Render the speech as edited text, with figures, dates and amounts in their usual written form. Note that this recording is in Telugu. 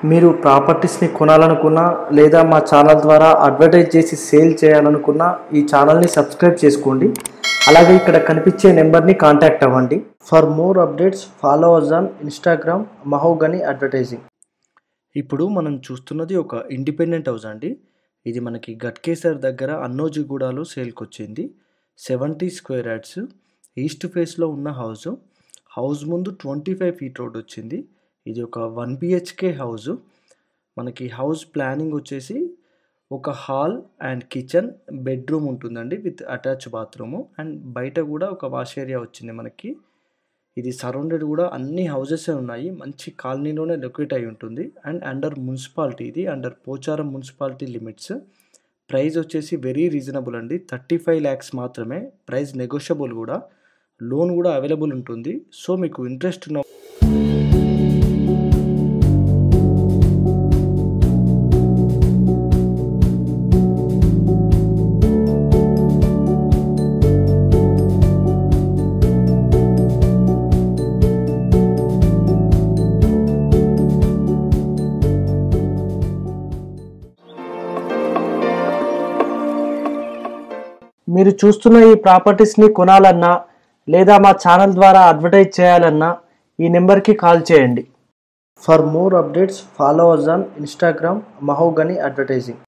మీరు ప్రాపర్టీస్ని కొనాలనుకున్నా లేదా మా ఛానల్ ద్వారా అడ్వర్టైజ్ చేసి సేల్ చేయాలనుకున్నా ఈ ఛానల్ని సబ్స్క్రైబ్ చేసుకోండి. అలాగే ఇక్కడ కనిపించే నెంబర్ని కాంటాక్ట్ అవ్వండి. For more updates follow us on Instagram Mahogany advertising. ఇప్పుడు మనం చూస్తున్నది ఒక ఇండిపెండెంట్ హౌస్ అండి. ఇది మనకి గట్కేసర్ దగ్గర అన్నోజిగూడలో సేల్కి వచ్చింది. 70 స్క్వేర్ యార్డ్స్ ఈస్ట్ ఫేస్లో ఉన్న హౌస్ ముందు 25 ఫీట్ రోడ్ వచ్చింది. ఇది ఒక 1 BHK హౌస్. మనకి హౌస్ ప్లానింగ్ వచ్చేసి ఒక హాల్ అండ్ కిచెన్ బెడ్రూమ్ ఉంటుందండి విత్ అటాచ్ బాత్రూము. అండ్ బయట కూడా ఒక వాష్ ఏరియా వచ్చింది మనకి. ఇది సరౌండెడ్ కూడా అన్ని హౌసెస్ ఉన్నాయి. మంచి కాలనీలోనే లొకేట్ అయి ఉంటుంది. అండ్ అండర్ మున్సిపాలిటీ, ఇది under Pocharam municipality limits. Price వచ్చేసి వెరీ రీజనబుల్ అండి, 35 lakhs మాత్రమే. ప్రైస్ నెగోషియబుల్ కూడా, లోన్ కూడా అవైలబుల్ ఉంటుంది. సో మీకు ఇంట్రెస్ట్ ఉన్న మీరు చూస్తున్న ఈ ప్రాపర్టీస్ని కొనాలన్నా లేదా మా ఛానల్ ద్వారా అడ్వర్టైజ్ చేయాలన్నా ఈ నెంబర్కి కాల్ చేయండి. For more updates follow us on Instagram Mahogany advertising.